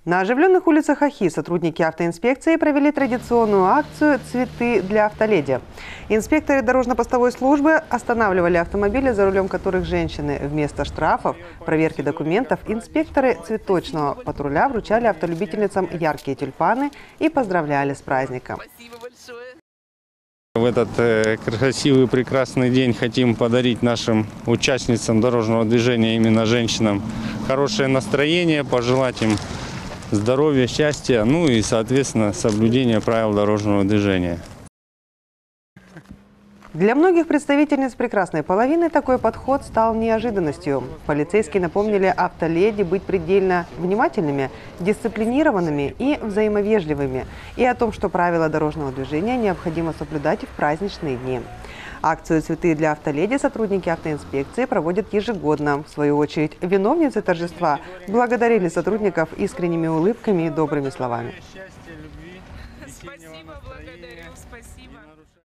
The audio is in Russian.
На оживленных улицах Охи сотрудники автоинспекции провели традиционную акцию «Цветы для автоледи». Инспекторы дорожно-постовой службы останавливали автомобили, за рулем которых женщины. Вместо штрафов, проверки документов, инспекторы цветочного патруля вручали автолюбительницам яркие тюльпаны и поздравляли с праздником. В этот красивый, прекрасный день хотим подарить нашим участницам дорожного движения, именно женщинам, хорошее настроение, пожелать им здоровья, счастья, ну и, соответственно, соблюдения правил дорожного движения. Для многих представительниц прекрасной половины такой подход стал неожиданностью. Полицейские напомнили автоледи быть предельно внимательными, дисциплинированными и взаимовежливыми, и о том, что правила дорожного движения необходимо соблюдать и в праздничные дни. Акцию «Цветы для автоледи» сотрудники автоинспекции проводят ежегодно. В свою очередь, виновницы торжества благодарили сотрудников искренними улыбками и добрыми словами. Спасибо, благодарю, спасибо.